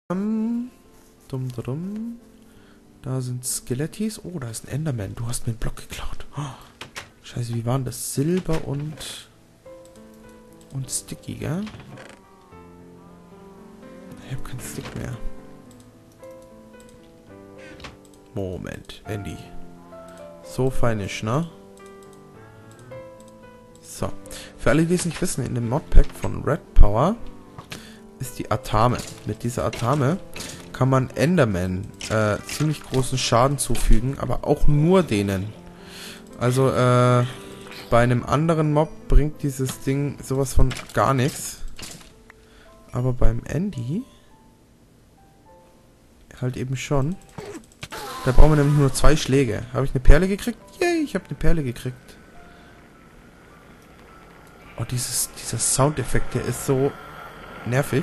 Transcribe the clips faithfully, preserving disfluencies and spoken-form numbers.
Um, dum, dum, dum. Da sind Skelettis. Oh, da ist ein Enderman. Du hast mir einen Block geklaut. Oh, Scheiße, wie waren das? Silber und... Und Sticky, gell? Ich hab keinen Stick mehr. Moment, Andy. So feinisch, ne? So. Für alle, die es nicht wissen, in dem Modpack von Red Power ist die Atame. Mit dieser Atame kann man Enderman äh, ziemlich großen Schaden zufügen, aber auch nur denen. Also, äh, bei einem anderen Mob bringt dieses Ding sowas von gar nichts. Aber beim Andy halt eben schon. Da brauchen wir nämlich nur zwei Schläge. Habe ich eine Perle gekriegt? Yay, ich habe eine Perle gekriegt. Oh, dieses, dieser Soundeffekt, der ist so nervig.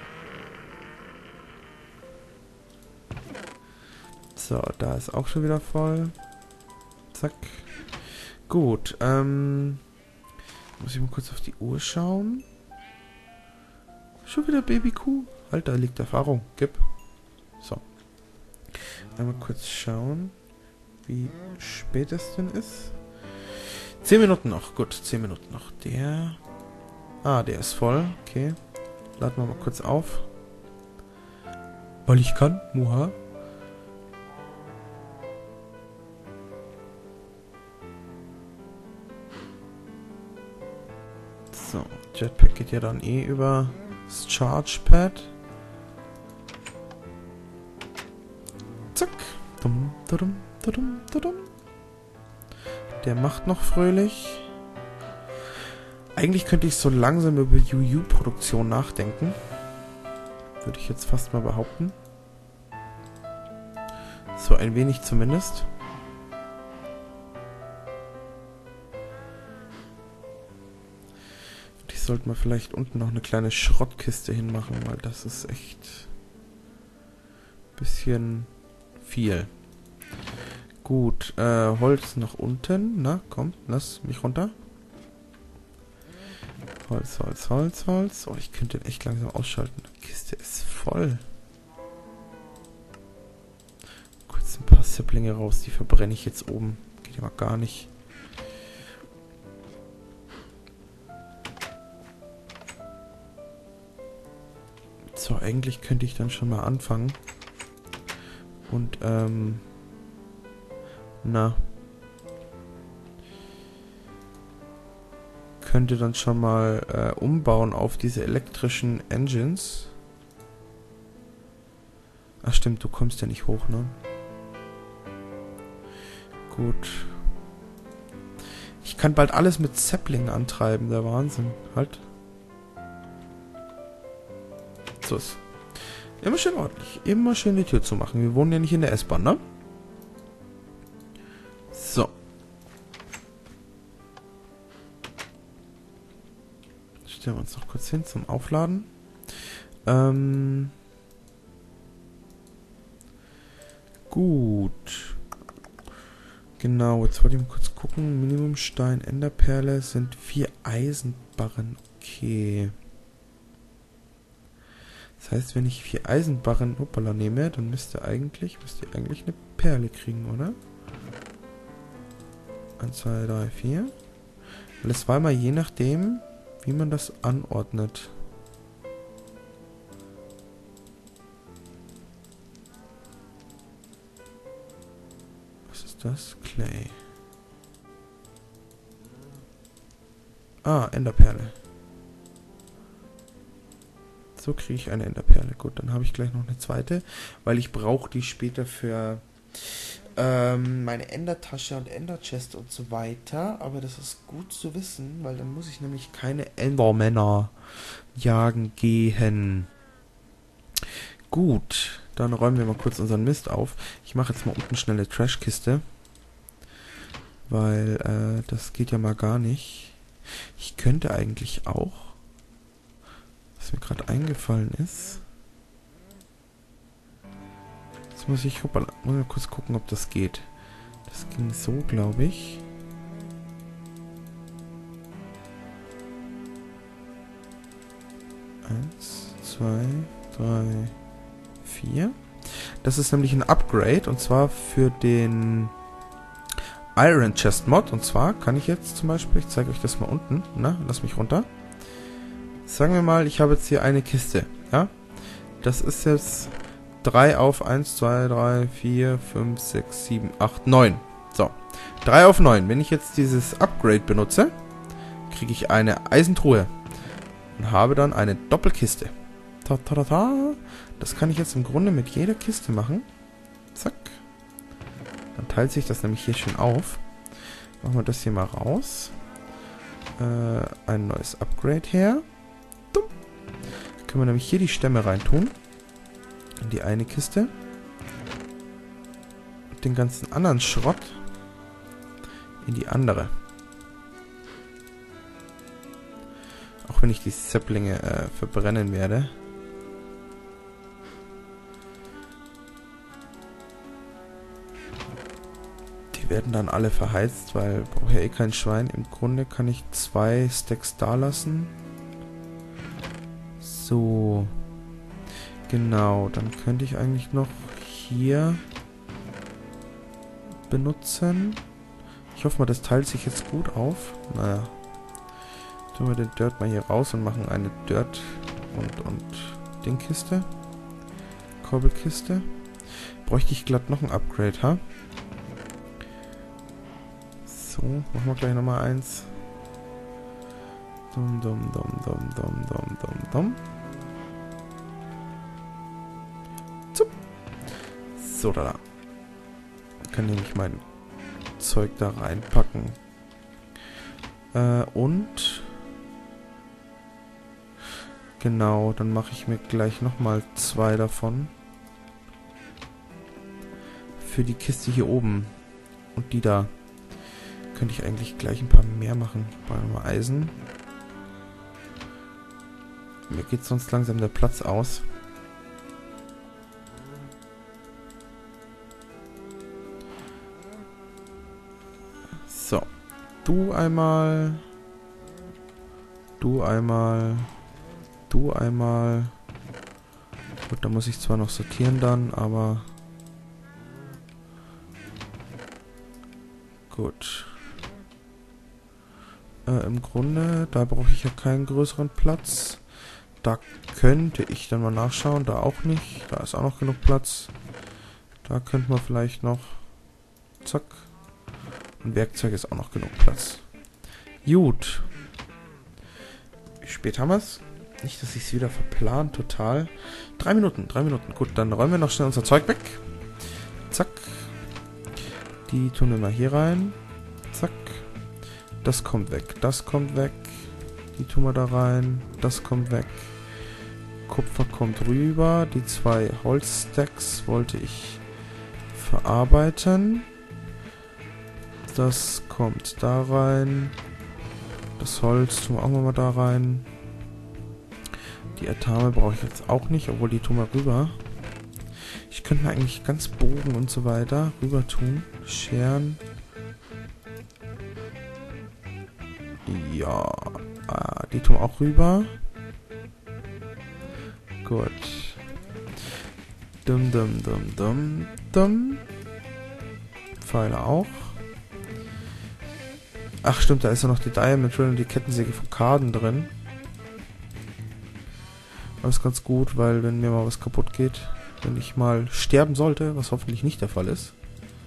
So, da ist auch schon wieder voll. Zack. Gut, ähm... muss ich mal kurz auf die Uhr schauen. Schon wieder Babykuh? Alter, da liegt Erfahrung. Gib. So. Einmal kurz schauen, wie spät es denn ist. Zehn Minuten noch. Gut, zehn Minuten noch. Der... Ah, der ist voll. Okay. Laden wir mal kurz auf. Weil ich kann. Muha. So. Jetpack geht ja dann eh über das Chargepad. Zack. Dum, dum, dum, dum. Der macht noch fröhlich. Eigentlich könnte ich so langsam über U U-Produktion nachdenken. Würde ich jetzt fast mal behaupten. So ein wenig zumindest. Und ich sollte mal vielleicht unten noch eine kleine Schrottkiste hinmachen, weil das ist echt ein bisschen viel. Gut, äh, Holz nach unten. Na, komm, lass mich runter. Holz, Holz, Holz, Holz. Oh, ich könnte den echt langsam ausschalten. Die Kiste ist voll. Kurz ein paar Sapplinge raus, die verbrenne ich jetzt oben. Geht ja mal gar nicht. So, eigentlich könnte ich dann schon mal anfangen. Und, ähm... Na... könnte dann schon mal äh, umbauen auf diese elektrischen Engines. Ach stimmt, du kommst ja nicht hoch, ne? Gut. Ich kann bald alles mit Sapling antreiben, der Wahnsinn. Halt. So ist. Immer schön ordentlich. Immer schön die Tür zu machen. Wir wohnen ja nicht in der S-Bahn, ne? So. Stellen wir uns noch kurz hin zum Aufladen. Ähm... Gut. Genau, jetzt wollte ich mal kurz gucken. Minimumstein, Enderperle sind vier Eisenbarren. Okay. Das heißt, wenn ich vier Eisenbarren hoppala nehme, dann müsste eigentlich, müsste ich eigentlich eine Perle kriegen, oder? eins, zwei, drei, vier. Weil es war immer je nachdem, wie man das anordnet. Was ist das? Clay. Ah, Enderperle. So kriege ich eine Enderperle. Gut, dann habe ich gleich noch eine zweite, weil ich brauche die später für ähm, meine Endertasche und Enderchest und so weiter. Aber das ist gut zu wissen, weil dann muss ich nämlich keine Endermänner jagen gehen. Gut, dann räumen wir mal kurz unseren Mist auf. Ich mache jetzt mal unten schnell eine Trashkiste, weil äh, das geht ja mal gar nicht. Ich könnte eigentlich auch, was mir gerade eingefallen ist. Jetzt muss ich, hoppala, muss mal kurz gucken, ob das geht. Das ging so, glaube ich. Eins, zwei, drei, vier. Das ist nämlich ein Upgrade, und zwar für den Iron Chest Mod. Und zwar kann ich jetzt zum Beispiel, ich zeige euch das mal unten, na, lass mich runter. Sagen wir mal, ich habe jetzt hier eine Kiste, ja. Das ist jetzt drei auf eins, zwei, drei, vier, fünf, sechs, sieben, acht, neun. So, drei auf neun. Wenn ich jetzt dieses Upgrade benutze, kriege ich eine Eisentruhe und habe dann eine Doppelkiste. Ta, ta, ta, ta. Das kann ich jetzt im Grunde mit jeder Kiste machen. Zack. Dann teilt sich das nämlich hier schön auf. Machen wir das hier mal raus. Äh, ein neues Upgrade her. Dumm. Können wir nämlich hier die Stämme reintun. In die eine Kiste. Und den ganzen anderen Schrott in die andere. Auch wenn ich die Säpplinge äh, verbrennen werde. Die werden dann alle verheizt, weil brauche ja eh kein Schwein. Im Grunde kann ich zwei Stacks da lassen. So. Genau, dann könnte ich eigentlich noch hier benutzen. Ich hoffe mal, das teilt sich jetzt gut auf. Naja. Tun wir den Dirt mal hier raus und machen eine Dirt und, und Dingkiste. Korbelkiste. Bräuchte ich glatt noch ein Upgrade, ha? So, machen wir gleich nochmal eins. Dum, dum, dum, dum, dum, dum, dum, dum. Zup. So, da, da. Ich kann nämlich mein Zeug da reinpacken. Äh, und... Genau, dann mache ich mir gleich nochmal zwei davon. Für die Kiste hier oben. Und die da. Könnte ich eigentlich gleich ein paar mehr machen. Mal Eisen. Mir geht sonst langsam der Platz aus. So. Du einmal. Du einmal. Du einmal. Gut, da muss ich zwar noch sortieren dann, aber... Gut. Äh, im Grunde, da brauche ich ja keinen größeren Platz. Da könnte ich dann mal nachschauen, da auch nicht. Da ist auch noch genug Platz. Da könnte man vielleicht noch... Zack. Und Werkzeug ist auch noch genug Platz. Gut. Wie spät haben wir es? Nicht, dass ich es wieder verplant, total. Drei Minuten, drei Minuten. Gut, dann räumen wir noch schnell unser Zeug weg. Zack. Die tun wir mal hier rein. Zack. Das kommt weg, das kommt weg. Die tun wir da rein. Das kommt weg. Kupfer kommt rüber. Die zwei Holzstacks wollte ich verarbeiten. Das kommt da rein. Das Holz tun wir auch mal da rein. Die Atame brauche ich jetzt auch nicht, obwohl die tun wir rüber. Ich könnte mir eigentlich ganz Bogen und so weiter rüber tun. Scheren. Ja. Ah, die tun wir auch rüber. Gut. Dum dum dum dum dum. Pfeile auch. Ach stimmt, da ist ja noch die Diamond Drill und die Kettensäge von Karden drin. Das ist ganz gut, weil wenn mir mal was kaputt geht, wenn ich mal sterben sollte, was hoffentlich nicht der Fall ist.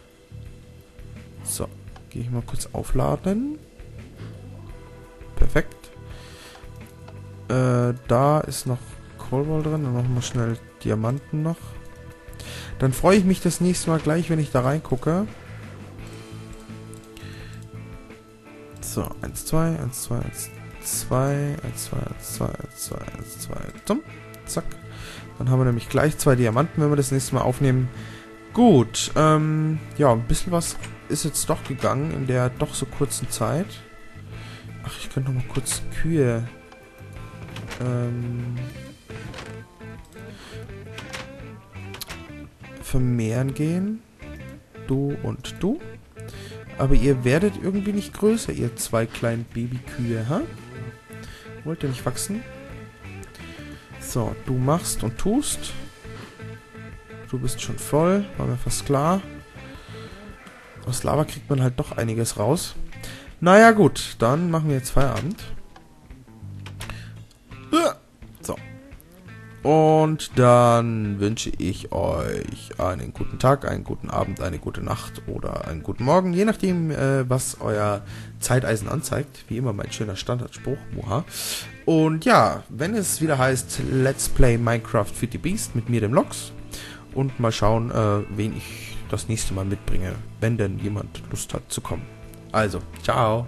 So, gehe ich mal kurz aufladen. Perfekt. Äh, da ist noch Kohlwoll drin, dann machen wir schnell Diamanten noch. Dann freue ich mich das nächste Mal gleich, wenn ich da reingucke. So, eins, zwei, eins, zwei, eins, zwei, eins, zwei, eins, zwei, eins, zwei, eins, zwei, zum, zack. Dann haben wir nämlich gleich zwei Diamanten, wenn wir das nächste Mal aufnehmen. Gut, ähm, ja, ein bisschen was ist jetzt doch gegangen in der doch so kurzen Zeit. Ach, ich könnte noch mal kurz Kühe, ähm, vermehren gehen. Du und du. Aber ihr werdet irgendwie nicht größer, ihr zwei kleinen Babykühe, ha? Wollt ihr nicht wachsen? So, du machst und tust. du bist schon voll. War mir fast klar. Aus Lava kriegt man halt doch einiges raus. Naja, gut. Dann machen wir jetzt Feierabend. So. Und dann wünsche ich euch einen guten Tag, einen guten Abend, eine gute Nacht oder einen guten Morgen, je nachdem, äh, was euer Zeiteisen anzeigt. Wie immer mein schöner Standardspruch. Muha. Und ja, wenn es wieder heißt Let's Play Minecraft Feed the Beast mit mir, dem Lox. Und mal schauen, äh, wen ich das nächste Mal mitbringe, wenn denn jemand Lust hat zu kommen. Also, ciao.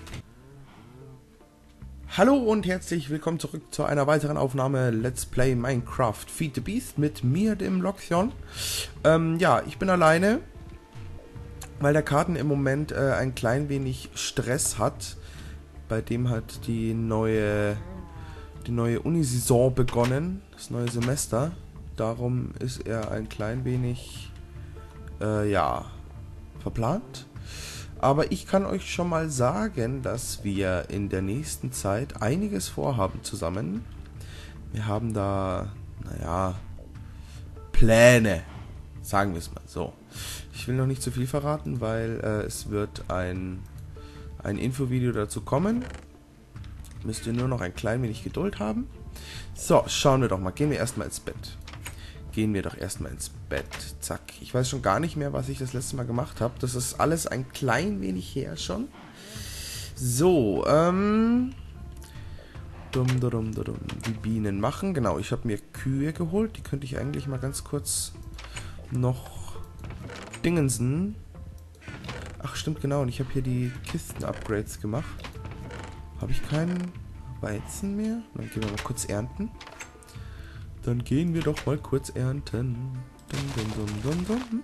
Hallo und herzlich willkommen zurück zu einer weiteren Aufnahme Let's Play Minecraft Feed the Beast mit mir, dem Loxion. Ähm, ja, ich bin alleine, weil der Karten im Moment äh, ein klein wenig Stress hat. Bei dem hat die neue, die neue Unisaison begonnen, das neue Semester. Darum ist er ein klein wenig, äh, ja, verplant. Aber ich kann euch schon mal sagen, dass wir in der nächsten Zeit einiges vorhaben zusammen. Wir haben da, naja, Pläne, sagen wir es mal so. Ich will noch nicht zu viel verraten, weil äh, es wird ein, ein Infovideo dazu kommen. Müsst ihr nur noch ein klein wenig Geduld haben. So, schauen wir doch mal. Gehen wir erstmal ins Bett. Gehen wir doch erstmal ins Bett. Zack. Ich weiß schon gar nicht mehr, was ich das letzte Mal gemacht habe. Das ist alles ein klein wenig her schon. So, ähm... Dum, dum, dum, dum. Die Bienen machen. Genau, ich habe mir Kühe geholt. Die könnte ich eigentlich mal ganz kurz noch dingensen. Ach, stimmt, genau. Und ich habe hier die Kisten-Upgrades gemacht. Habe ich keinen Weizen mehr? Dann gehen wir mal kurz ernten. Dann gehen wir doch mal kurz ernten. Dum, dum, dum, dum, dum.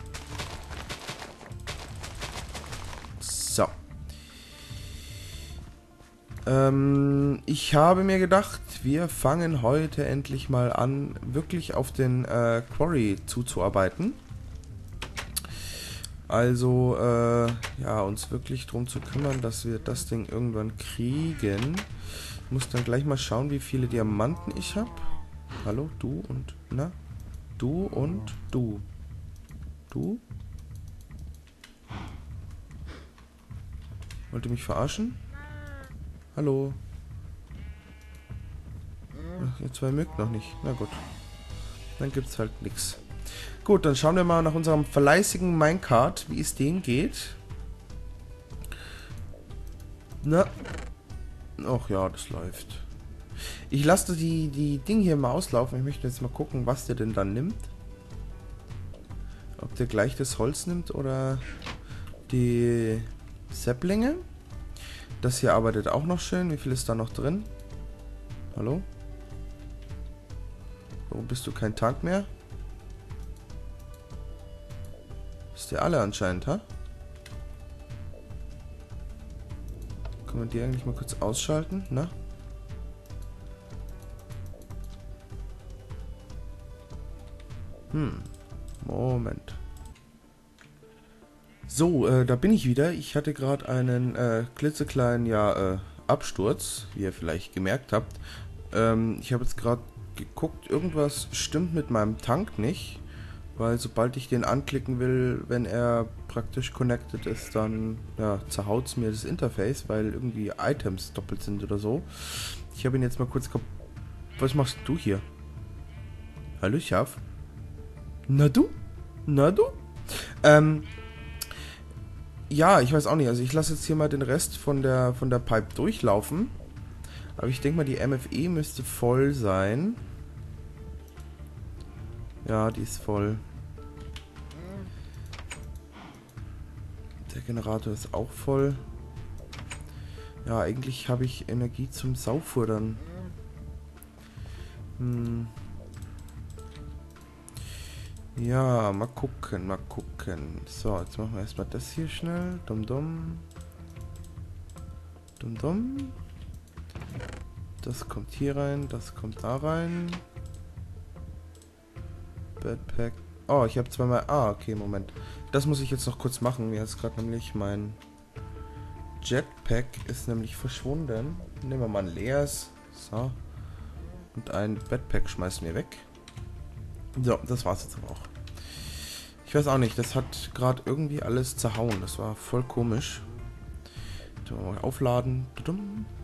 So. Ähm, ich habe mir gedacht, wir fangen heute endlich mal an, wirklich auf den äh, Quarry zuzuarbeiten. Also, äh, ja, uns wirklich darum zu kümmern, dass wir das Ding irgendwann kriegen. Ich muss dann gleich mal schauen, wie viele Diamanten ich habe. Hallo, du und, na? Du und du. Du? Wollt ihr mich verarschen? Hallo? Ach, ihr zwei mögt noch nicht. Na gut. Dann gibt's halt nichts. Gut, dann schauen wir mal nach unserem fleißigen Minecart, wie es dem geht. Na? Ach ja, das läuft. Ich lasse die, die Dinge hier mal auslaufen. Ich möchte jetzt mal gucken, was der denn dann nimmt. Ob der gleich das Holz nimmt oder die Sapplinge. Das hier arbeitet auch noch schön. Wie viel ist da noch drin? Hallo? Warum bist du kein Tank mehr? Ist der alle anscheinend, ha? Können wir die eigentlich mal kurz ausschalten? Na? Hm, Moment. So, äh, da bin ich wieder. Ich hatte gerade einen äh, klitzekleinen, ja, äh, Absturz, wie ihr vielleicht gemerkt habt. Ähm, ich habe jetzt gerade geguckt, irgendwas stimmt mit meinem Tank nicht, weil sobald ich den anklicken will, wenn er praktisch connected ist, dann, ja, zerhaut es mir das Interface, weil irgendwie Items doppelt sind oder so. Ich habe ihn jetzt mal kurz kap... Was machst du hier? Hallo, Schaf? Na du? Na du? Ähm, ja, ich weiß auch nicht. Also ich lasse jetzt hier mal den Rest von der von der Pipe durchlaufen. Aber ich denke mal, die M F E müsste voll sein. Ja, die ist voll. Der Generator ist auch voll. Ja, eigentlich habe ich Energie zum Sauffuttern. Hm. Ja, mal gucken, mal gucken. So, jetzt machen wir erstmal das hier schnell. Dum dum. Dum dum. Das kommt hier rein, das kommt da rein. Backpack. Oh, ich habe zweimal... Ah, okay, Moment. Das muss ich jetzt noch kurz machen. Mir ist gerade nämlich mein Jetpack ist nämlich verschwunden. Nehmen wir mal ein leeres. So. Und ein Backpack schmeißen wir weg. So, das war's jetzt aber auch. Ich weiß auch nicht, das hat gerade irgendwie alles zerhauen. Das war voll komisch. Mal aufladen. Tudum.